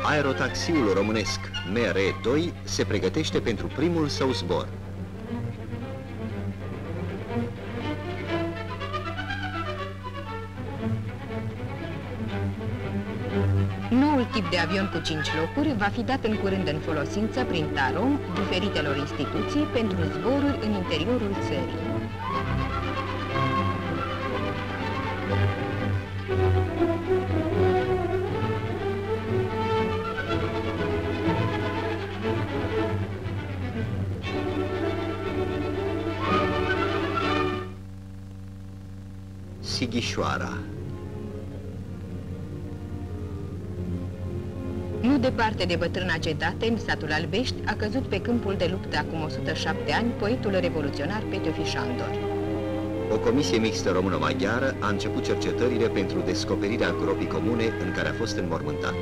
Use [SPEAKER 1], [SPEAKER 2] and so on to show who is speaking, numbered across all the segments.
[SPEAKER 1] Aerotaxiul românesc MR2 se pregătește pentru primul său zbor.
[SPEAKER 2] Noul tip de avion cu 5 locuri va fi dat în curând în folosință prin TAROM diferitelor instituții pentru zboruri în interiorul țării.
[SPEAKER 1] Sighișoara.
[SPEAKER 2] Nu departe de bătrâna cetate, în satul Albești, a căzut pe câmpul de luptă acum 107 ani poetul revoluționar Petöfi Sándor.
[SPEAKER 1] O comisie mixtă română-maghiară a început cercetările pentru descoperirea gropii comune în care a fost înmormântat.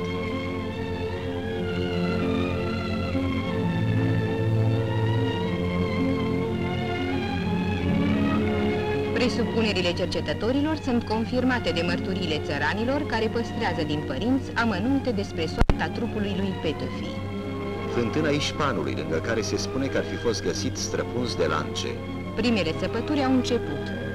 [SPEAKER 2] Presupunerile cercetătorilor sunt confirmate de mărturiile țăranilor care păstrează din părinți amănunte despre soarta trupului lui Petöfi.
[SPEAKER 1] Fântâna Ișpanului, lângă care se spune că ar fi fost găsit străpuns de lance.
[SPEAKER 2] Primele săpături au început.